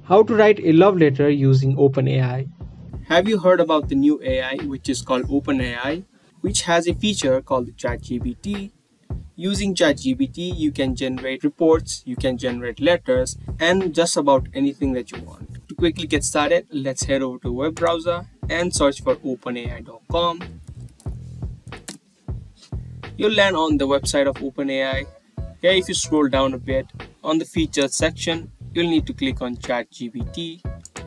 How to write a love letter using OpenAI. Have you heard about the new AI which is called Open AI, which has a feature called ChatGPT? Using ChatGPT, you can generate reports, you can generate letters, and just about anything that you want. To quickly get started, let's head over to a web browser and search for openai.com. You'll land on the website of OpenAI. Here, if you scroll down a bit, on the features section, you'll need to click on ChatGPT.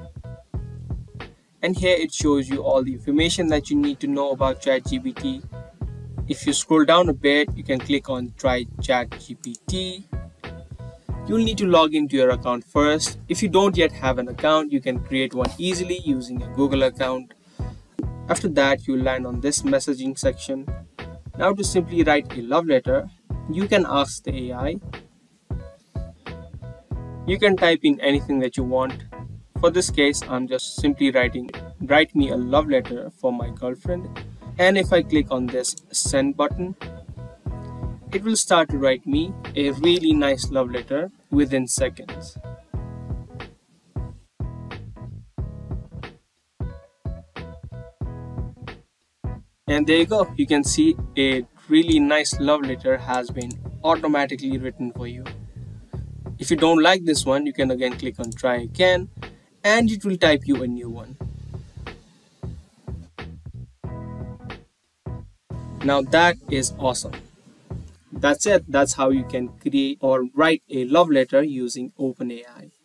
And here it shows you all the information that you need to know about ChatGPT. If you scroll down a bit, you can click on Try ChatGPT. You'll need to log into your account first. If you don't yet have an account, you can create one easily using a Google account. After that, you'll land on this messaging section. Now to simply write a love letter, you can ask the AI. You can type in anything that you want. For this case, I'm just simply writing, write me a love letter for my girlfriend. And if I click on this send button, it will start to write me a really nice love letter within seconds. And there you go, you can see a really nice love letter has been automatically written for you. If you don't like this one, you can again click on try again and it will type you a new one. Now that is awesome. That's it. That's how you can create or write a love letter using OpenAI.